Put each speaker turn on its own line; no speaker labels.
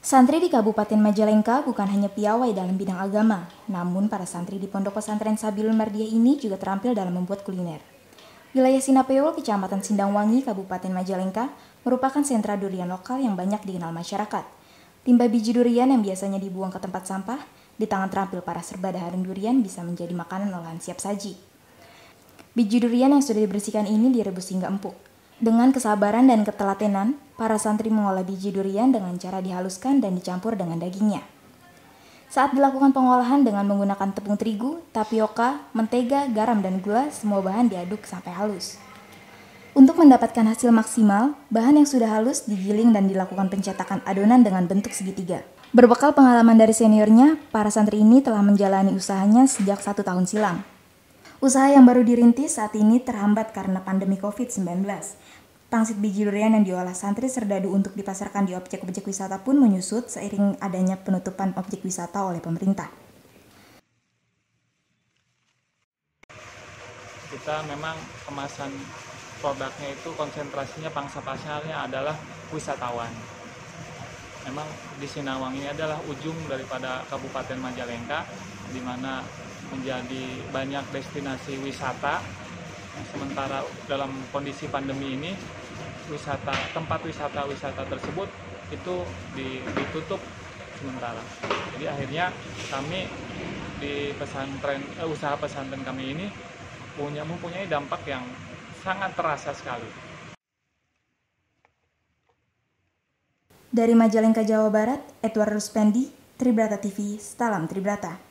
Santri di Kabupaten Majalengka bukan hanya piawai dalam bidang agama, namun para santri di Pondok Pesantren Sabilul Mardiah ini juga terampil dalam membuat kuliner. Wilayah Sinapeol, Kecamatan Sindangwangi, Kabupaten Majalengka, merupakan sentra durian lokal yang banyak dikenal masyarakat. Limbah biji durian yang biasanya dibuang ke tempat sampah, di tangan terampil para serba daharan durian bisa menjadi makanan olahan siap saji. Biji durian yang sudah dibersihkan ini direbus hingga empuk. Dengan kesabaran dan ketelatenan, para santri mengolah biji durian dengan cara dihaluskan dan dicampur dengan dagingnya. Saat dilakukan pengolahan dengan menggunakan tepung terigu, tapioka, mentega, garam, dan gula, semua bahan diaduk sampai halus. Untuk mendapatkan hasil maksimal, bahan yang sudah halus digiling dan dilakukan pencetakan adonan dengan bentuk segitiga. Berbekal pengalaman dari seniornya, para santri ini telah menjalani usahanya sejak 1 tahun silam. Usaha yang baru dirintis saat ini terhambat karena pandemi COVID-19. Pangsit biji durian yang diolah santri serdadu untuk dipasarkan di objek-objek wisata pun menyusut seiring adanya penutupan objek wisata oleh pemerintah.
Kita memang kemasan produknya itu konsentrasinya pangsa pasarnya adalah wisatawan. Memang di Sinawang ini adalah ujung daripada Kabupaten Majalengka, di mana menjadi banyak destinasi wisata. Sementara dalam kondisi pandemi ini, tempat wisata tersebut itu ditutup sementara. Jadi akhirnya kami di usaha pesantren kami ini mempunyai dampak yang sangat terasa sekali.
Dari Majalengka, Jawa Barat, Edward Ruspendi, Tribrata TV, Salam Tribrata.